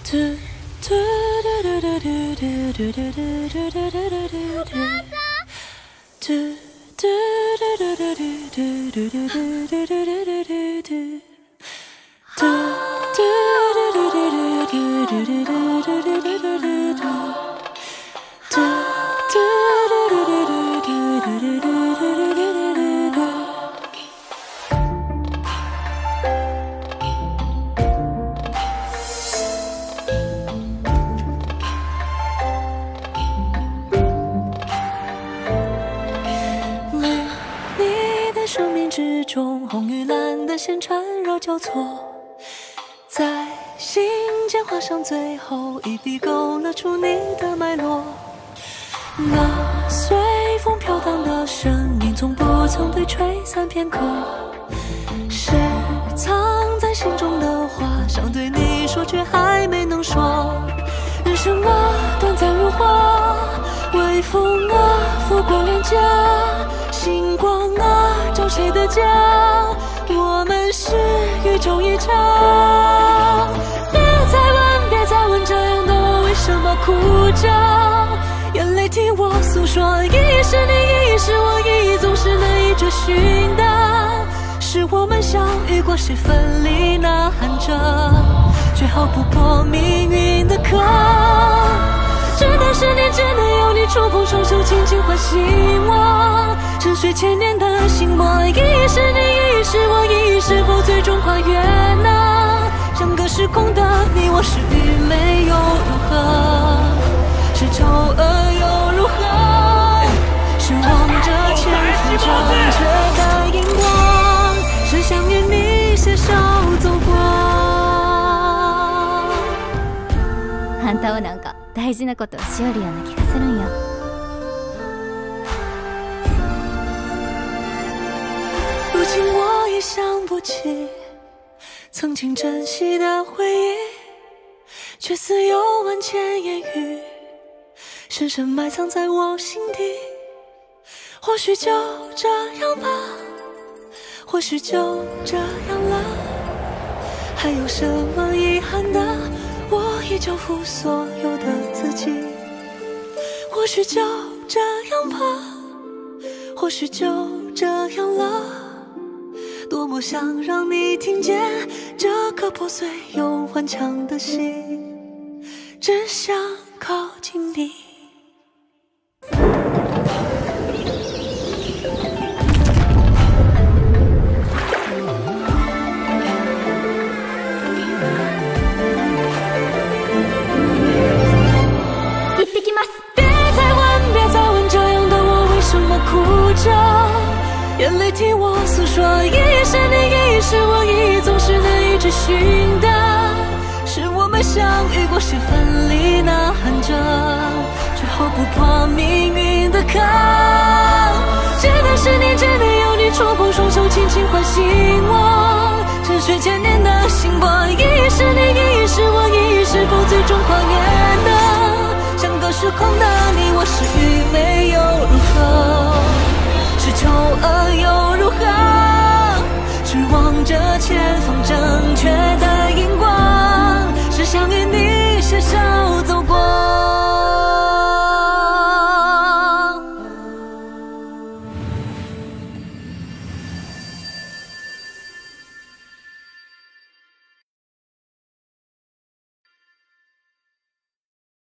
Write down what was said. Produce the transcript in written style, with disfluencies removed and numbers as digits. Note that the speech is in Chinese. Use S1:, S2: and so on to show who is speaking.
S1: 生命之中，红与蓝的线缠绕交错，在心间画上最后一笔，勾勒出你的脉络。那随风飘荡的声音，从不曾被吹散片刻，是藏在心中的话，想对你说却还没能说。人生啊，短暂如花，微风啊，拂过脸颊，星光啊，照谁的家？我们是宇宙一场。别再问，这样的我为什么哭着？眼泪替我诉说，一是你，一是我，一总是难以追寻的。是我们相遇过，谁分离呐喊着，却逃不过命运的坑。这段十年只能有你触碰双手，轻轻唤醒我，沉睡千年的心魔。一是你，一是我，一是否最终跨越呢？相隔时空的你我，是与没又如何？是丑恶又如何？是望着前方照着的荧光，是想与你携手走过。
S2: あんたはなんか大事なことをしよるような気がするんよ。
S1: 如今我已想不起曾经珍惜的回忆，却似有万千言语深深埋藏在我心底。或许就这样吧，或许就这样了，还有什么遗憾的？我已交付所有的自己。或许就这样吧，或许就这样了，多么想让你听见这颗破碎又顽强的心，只想靠近你。眼泪替我诉说，一是你，一是我，一总是难以追寻的。是我们相遇过，谁分离呐喊着，却逃不破命运的坑。这段十年只能有你触碰双手，轻轻唤醒我，沉睡千年的心波。一是你，一是我，一是否最终跨越的？相隔时空的你我，是与没又如何？是丑恶又如何？是望着前方